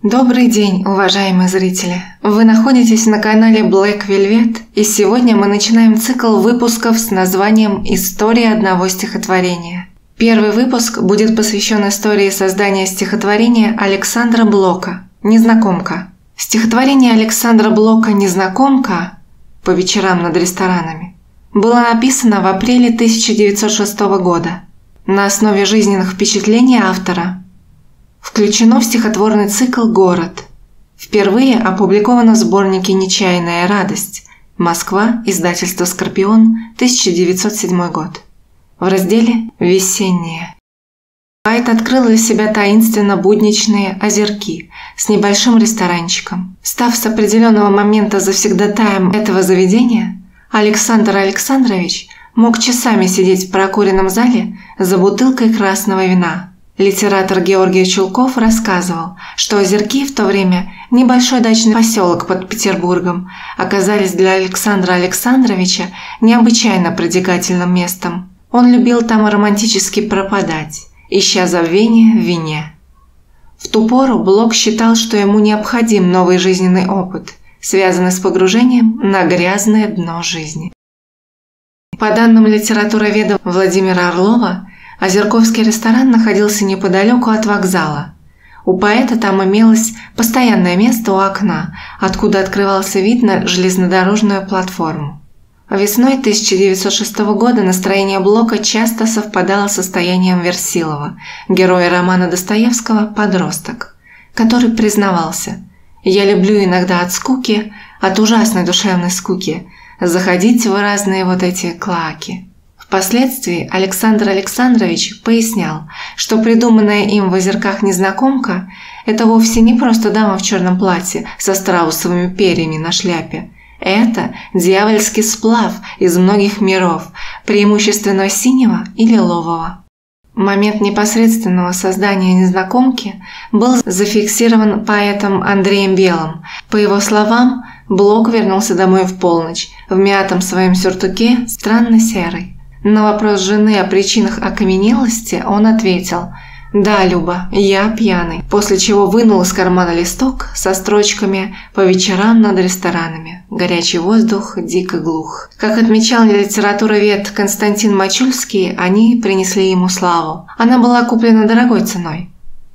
Добрый день, уважаемые зрители! Вы находитесь на канале Black Velvet, и сегодня мы начинаем цикл выпусков с названием «История одного стихотворения». Первый выпуск будет посвящен истории создания стихотворения Александра Блока «Незнакомка». Стихотворение Александра Блока «Незнакомка» «По вечерам над ресторанами» было написано в апреле 1906 года на основе жизненных впечатлений автора. Включено в стихотворный цикл «Город». Впервые опубликовано в сборнике «Нечаянная радость». Москва, издательство «Скорпион», 1907 год. В разделе «Весеннее». Поэт открыл для себя таинственно будничные озерки с небольшим ресторанчиком. Став с определенного момента завсегдатаем этого заведения, Александр Александрович мог часами сидеть в прокуренном зале за бутылкой красного вина. Литератор Георгий Чулков рассказывал, что озерки в то время, небольшой дачный поселок под Петербургом, оказались для Александра Александровича необычайно притягательным местом. Он любил там романтически пропадать, ища забвения в вине. В ту пору Блок считал, что ему необходим новый жизненный опыт, связанный с погружением на грязное дно жизни. По данным литературоведа Владимира Орлова, Озерковский ресторан находился неподалеку от вокзала. У поэта там имелось постоянное место у окна, откуда открывался вид на железнодорожную платформу. Весной 1906 года настроение Блока часто совпадало с состоянием Версилова, героя романа Достоевского «Подросток», который признавался: «Я люблю иногда от скуки, от ужасной душевной скуки, заходить в разные вот эти клоаки». Впоследствии Александр Александрович пояснял, что придуманная им в озерках незнакомка – это вовсе не просто дама в черном платье со страусовыми перьями на шляпе. Это дьявольский сплав из многих миров, преимущественно синего и лилового. Момент непосредственного создания незнакомки был зафиксирован поэтом Андреем Белым. По его словам, Блок вернулся домой в полночь, в мятом своем сюртуке, странно серый. На вопрос жены о причинах окаменелости он ответил: «Да, Люба, я пьяный», после чего вынул из кармана листок со строчками «По вечерам над ресторанами. Горячий воздух, дико глух». Как отмечал литературовед Константин Мачульский, они принесли ему славу. Она была куплена дорогой ценой.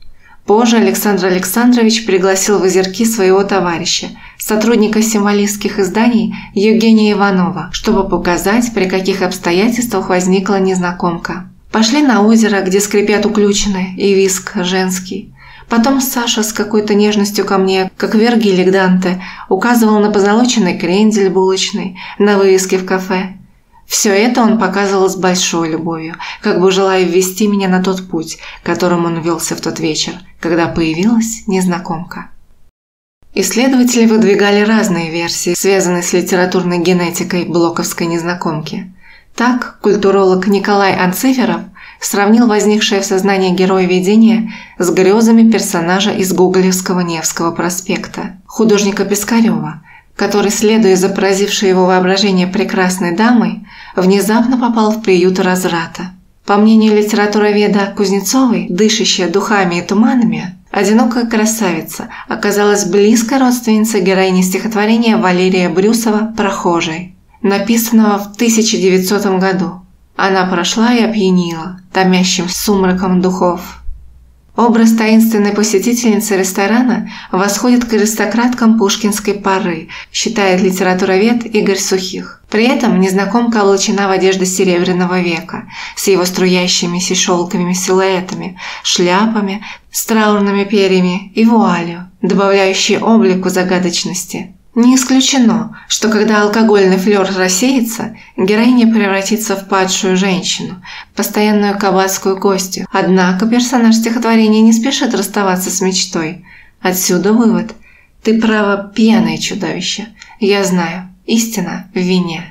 Позже Александр Александрович пригласил в озерки своего товарища, сотрудника символистских изданий Евгения Иванова, чтобы показать, при каких обстоятельствах возникла незнакомка. Пошли на озеро, где скрипят уключены и виск женский. Потом Саша с какой-то нежностью ко мне, как Вергилий к Данте, указывал на позолоченный крендель булочный, на вывеске в кафе. Все это он показывал с большой любовью, как бы желая ввести меня на тот путь, которым он велся в тот вечер, когда появилась незнакомка. Исследователи выдвигали разные версии, связанные с литературной генетикой блоковской незнакомки. Так, культуролог Николай Анциферов сравнил возникшее в сознании героя видение с грезами персонажа из гоголевского Невского проспекта, художника Пискарева, который, следуя за поразившей его воображение прекрасной дамой, внезапно попал в приют разврата. По мнению литературоведа Кузнецовой, дышащая духами и туманами, одинокая красавица оказалась близкой родственницей героини стихотворения Валерия Брюсова «Прохожий», написанного в 1900 году. Она прошла и опьянила томящим сумраком духов. Образ таинственной посетительницы ресторана восходит к аристократкам пушкинской поры, считает литературовед Игорь Сухих. При этом незнакомка облачена в одежды Серебряного века, с его струящимися шелковыми силуэтами, шляпами, с траурными перьями и вуалью, добавляющей облику загадочности. Не исключено, что когда алкогольный флёр рассеется, героиня превратится в падшую женщину, постоянную кабацкую гостью. Однако персонаж стихотворения не спешит расставаться с мечтой. Отсюда вывод: ты, право, пьяное чудовище. Я знаю, истина в вине.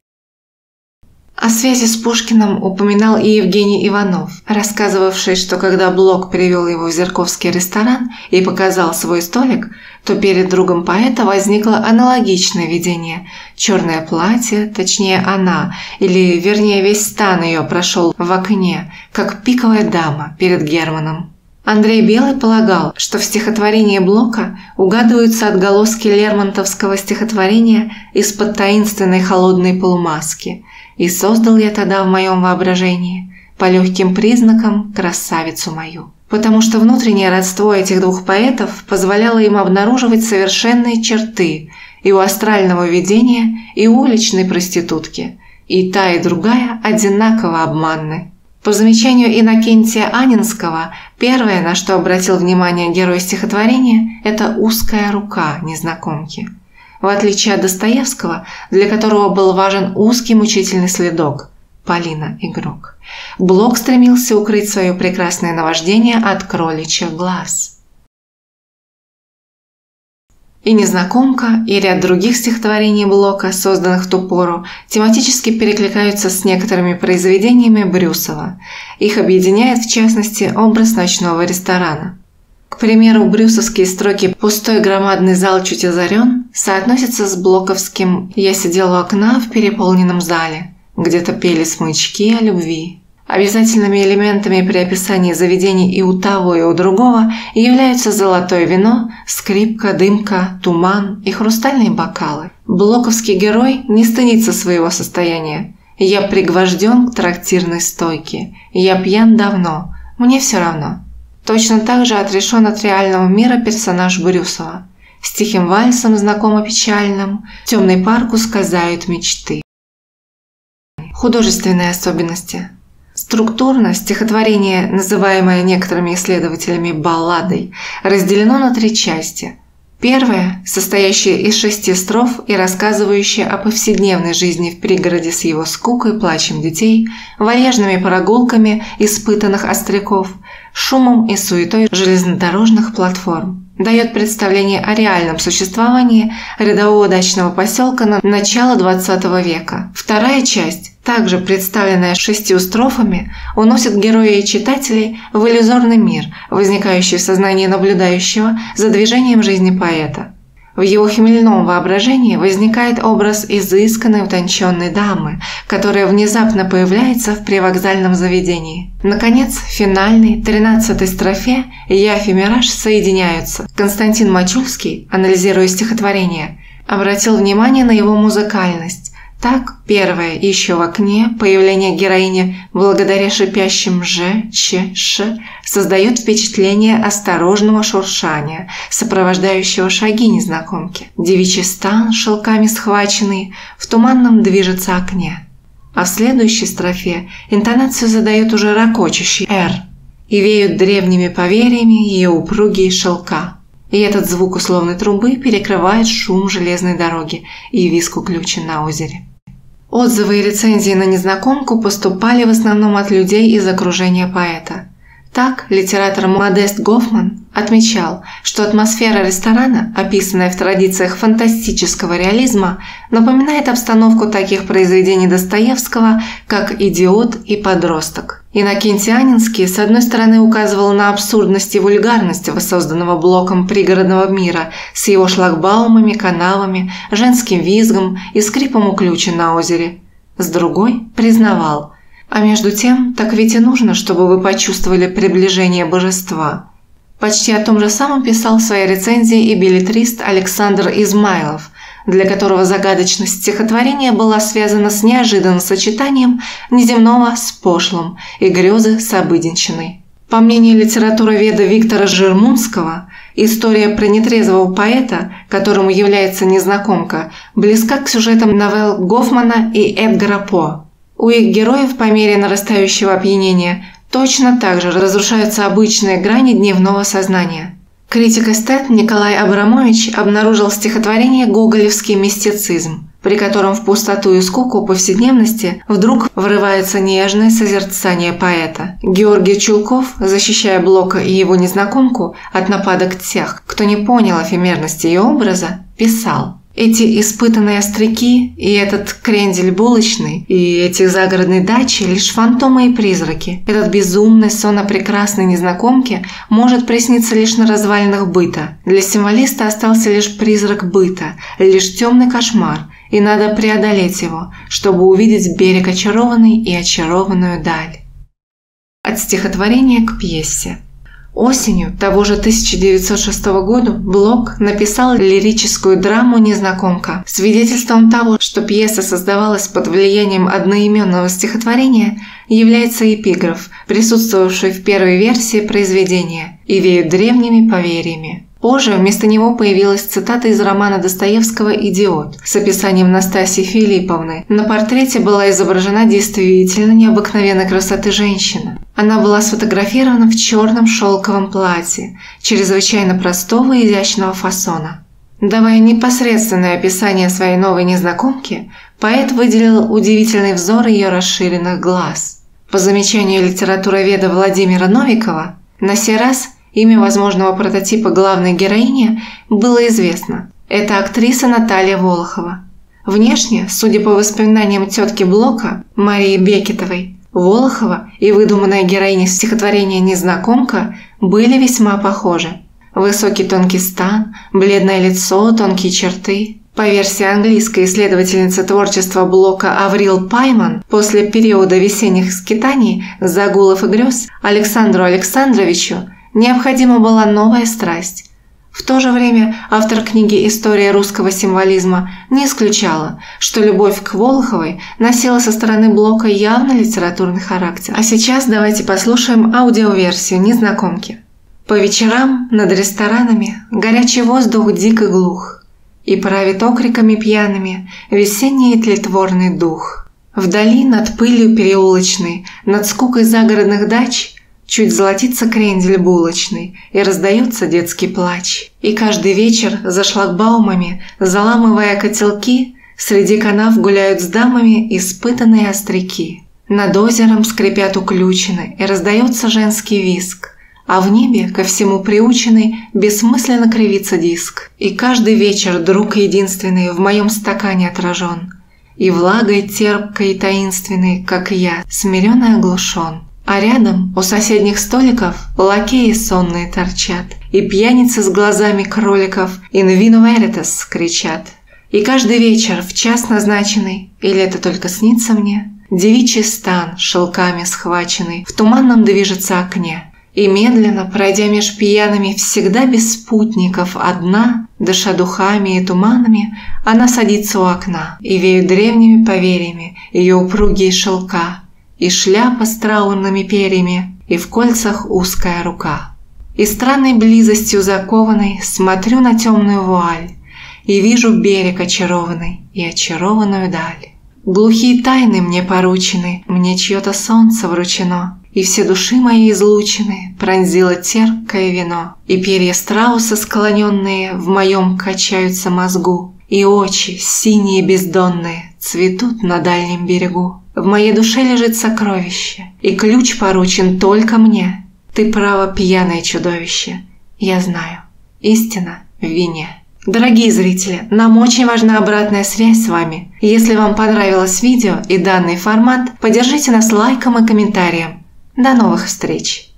О связи с Пушкиным упоминал и Евгений Иванов, рассказывавший, что когда Блок привел его в Озерковский ресторан и показал свой столик, то перед другом поэта возникло аналогичное видение. Черное платье, точнее она, или вернее весь стан ее прошел в окне, как пиковая дама перед Германом. Андрей Белый полагал, что в стихотворении Блока угадываются отголоски лермонтовского стихотворения «Из-под таинственной холодной полумаски», и создал я тогда в моем воображении по легким признакам красавицу мою. Потому что внутреннее родство этих двух поэтов позволяло им обнаруживать совершенные черты и у астрального видения, и у уличной проститутки, и та, и другая одинаково обманны. По замечанию Иннокентия Анинского, первое, на что обратил внимание герой стихотворения, это узкая рука незнакомки. В отличие от Достоевского, для которого был важен узкий мучительный следок – Полина – игрок, Блок стремился укрыть свое прекрасное наваждение от кроличьих глаз. И «Незнакомка», и ряд других стихотворений Блока, созданных в ту пору, тематически перекликаются с некоторыми произведениями Брюсова. Их объединяет, в частности, образ ночного ресторана. К примеру, брюсовские строки «Пустой громадный зал чуть озарен» соотносятся с блоковским «Я сидел у окна в переполненном зале, где-то пели смычки о любви». Обязательными элементами при описании заведений и у того, и у другого являются золотое вино, скрипка, дымка, туман и хрустальные бокалы. Блоковский герой не стыдится своего состояния. «Я пригвожден к трактирной стойке, я пьян давно, мне все равно». Точно так же отрешен от реального мира персонаж Брюсова. С тихим вальсом, знакомо печальным, в темный парк ускользают мечты. Художественные особенности. Структурно стихотворение, называемое некоторыми исследователями балладой, разделено на 3 части. Первая, состоящая из 6 строф и рассказывающая о повседневной жизни в пригороде с его скукой, плачем детей, вальяжными прогулками испытанных остряков, шумом и суетой железнодорожных платформ, дает представление о реальном существовании рядового дачного поселка на начало XX века. Вторая часть, также представленная 6 строфами, уносит героя и читателей в иллюзорный мир, возникающий в сознании наблюдающего за движением жизни поэта. В его хмельном воображении возникает образ изысканной утонченной дамы, которая внезапно появляется в привокзальном заведении. Наконец, в финальной 13-й строфе явь и мираж соединяются. Константин Мачульский, анализируя стихотворение, обратил внимание на его музыкальность. Так, первое «Еще в окне» появление героини благодаря шипящим «ж», «ч», «ш» создает впечатление осторожного шуршания, сопровождающего шаги незнакомки. Девичий стан, шелками схваченный, в туманном движется окне. А в следующей строфе интонацию задает уже ракочущий «р», и веют древними поверьями ее упругие шелка. И этот звук условной трубы перекрывает шум железной дороги и визг уключен на озере. Отзывы и рецензии на «Незнакомку» поступали в основном от людей из окружения поэта. Так, литератор Модест Гофман отмечал, что атмосфера ресторана, описанная в традициях фантастического реализма, напоминает обстановку таких произведений Достоевского, как «Идиот» и «Подросток». Иннокентий Анинский, с одной стороны, указывал на абсурдность и вульгарность воссозданного Блоком пригородного мира с его шлагбаумами, канавами, женским визгом и скрипом уключен на озере. С другой – признавал: а между тем, так ведь и нужно, чтобы вы почувствовали приближение божества. Почти о том же самом писал в своей рецензии и беллетрист Александр Измайлов, для которого загадочность стихотворения была связана с неожиданным сочетанием неземного с пошлым и грезы с обыденщиной. По мнению литературоведа Виктора Жермунского, история про нетрезвого поэта, которому является «Незнакомка», близка к сюжетам новелл Гофмана и Эдгара По. У их героев по мере нарастающего опьянения точно так же разрушаются обычные грани дневного сознания. Критик эстет Николай Абрамович обнаружил в стихотворении гоголевский мистицизм, при котором в пустоту и скуку повседневности вдруг врывается нежное созерцание поэта. Георгий Чулков, защищая Блока и его незнакомку от нападок тех, кто не понял эфемерности ее образа, писал: «Эти испытанные остряки и этот крендель булочный, и эти загородные дачи – лишь фантомы и призраки. Этот безумный сон о прекрасной незнакомке может присниться лишь на развалинах быта. Для символиста остался лишь призрак быта, лишь темный кошмар, и надо преодолеть его, чтобы увидеть берег очарованный и очарованную даль». От стихотворения к пьесе. Осенью того же 1906 года Блок написал лирическую драму «Незнакомка». Свидетельством того, что пьеса создавалась под влиянием одноименного стихотворения, является эпиграф, присутствовавший в первой версии произведения «И веют древними поверьями». Позже вместо него появилась цитата из романа Достоевского «Идиот» с описанием Настасьи Филипповны. На портрете была изображена действительно необыкновенной красоты женщина. Она была сфотографирована в черном шелковом платье, чрезвычайно простого и изящного фасона. Давая непосредственное описание своей новой незнакомки, поэт выделил удивительный взор ее расширенных глаз. По замечанию литературоведа Владимира Новикова, на сей раз имя возможного прототипа главной героини было известно. Это актриса Наталья Волохова. Внешне, судя по воспоминаниям тетки Блока, Марии Бекетовой, Волохова и выдуманная героиня стихотворения «Незнакомка» были весьма похожи. Высокий тонкий стан, бледное лицо, тонкие черты. По версии английской исследовательницы творчества Блока Аврил Пайман, после периода весенних скитаний, загулов и грез, Александру Александровичу необходима была новая страсть. В то же время автор книги «История русского символизма» не исключала, что любовь к Волоховой носила со стороны Блока явно литературный характер. А сейчас давайте послушаем аудиоверсию «Незнакомки». По вечерам над ресторанами горячий воздух дико глух, и правит окриками пьяными весенний тлетворный дух. Вдали над пылью переулочной, над скукой загородных дач чуть золотится крендель булочный, и раздается детский плач. И каждый вечер за шлагбаумами, заламывая котелки, среди канав гуляют с дамами испытанные остряки. Над озером скрипят уключины, и раздается женский визг, а в небе, ко всему приученный, бессмысленно кривится диск. И каждый вечер друг единственный в моем стакане отражен, и влагой терпкой и таинственной, как я, смиренно оглушен. А рядом, у соседних столиков, лакеи сонные торчат, и пьяницы с глазами кроликов «In vino veritas» кричат. И каждый вечер в час назначенный, или это только снится мне, девичий стан, шелками схваченный, в туманном движется окне. И медленно, пройдя меж пьяными, всегда без спутников, одна, дыша духами и туманами, она садится у окна, и веют древними поверьями ее упругие шелка, и шляпа с траурными перьями, и в кольцах узкая рука. И странной близостью закованной смотрю на темную вуаль, и вижу берег очарованный и очарованную даль. Глухие тайны мне поручены, мне чье-то солнце вручено, и все души мои излучены пронзило терпкое вино, и перья страуса склоненные в моем качаются мозгу, и очи синие бездонные цветут на дальнем берегу. В моей душе лежит сокровище, и ключ поручен только мне. Ты право пьяное чудовище, я знаю, истина в вине. Дорогие зрители, нам очень важна обратная связь с вами. Если вам понравилось видео и данный формат, поддержите нас лайком и комментарием. До новых встреч!